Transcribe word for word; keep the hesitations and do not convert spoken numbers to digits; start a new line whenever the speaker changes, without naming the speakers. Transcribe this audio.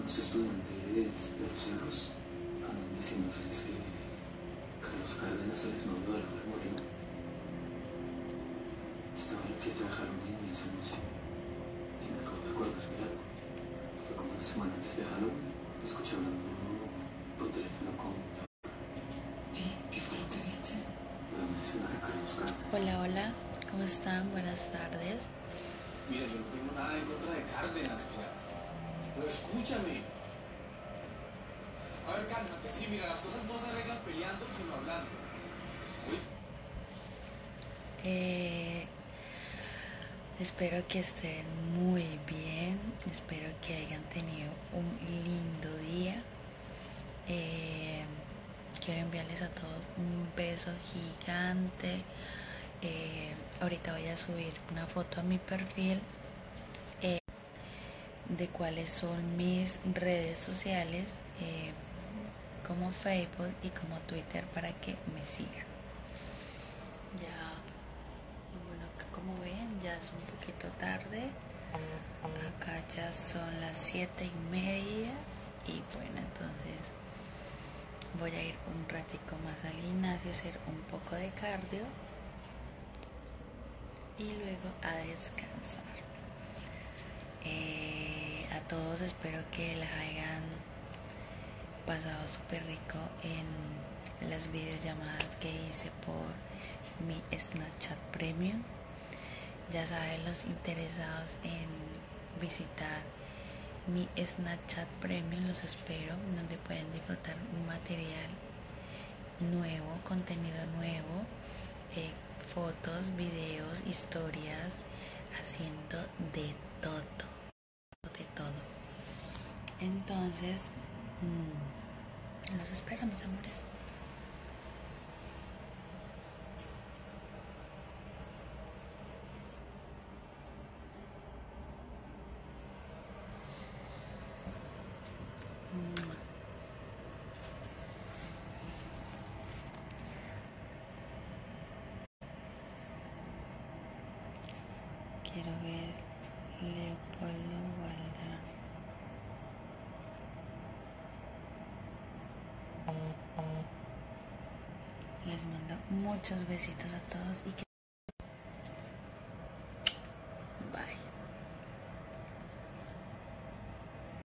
Unos estudiantes de los cerros andan diciendo que es que Carlos Cárdenas, el exnovio de Álvaro Moreno, estaba en la fiesta de Halloween esa noche. Y me acabo de acordar de algo. Fue como una semana antes de Halloween. Lo escuché hablando por teléfono con...
¿Eh? ¿Qué fue lo que viste?
Voy a mencionar a Carlos Cárdenas.
Hola, hola, ¿cómo están? Buenas tardes.
Mira, yo no tengo nada en contra de Cárdenas, o sea, pero escúchame. A ver, cálmate, sí, mira, las cosas no se arreglan peleando, sino hablando. ¿Oíste?
Eh, espero que estén muy bien, espero que hayan tenido un lindo día. Eh, quiero enviarles a todos un beso gigante. Eh, ahorita voy a subir una foto a mi perfil eh, de cuáles son mis redes sociales, eh, como Facebook y como Twitter, para que me sigan. Ya, bueno, como ven, ya es un poquito tarde. Acá ya son las siete y media. Y bueno, entonces voy a ir un ratico más al gimnasio, hacer un poco de cardio y luego a descansar. Eh, a todos espero que les hayan pasado súper rico en las videollamadas que hice por mi Snapchat Premium. Ya saben, los interesados en visitar mi Snapchat Premium, los espero, donde pueden disfrutar un material nuevo, contenido nuevo, eh, fotos, videos, historias, haciendo de todo, de todo. Entonces, mmm, los espero, mis amores. Quiero ver Leopoldo Waldron. Les mando muchos besitos a todos y que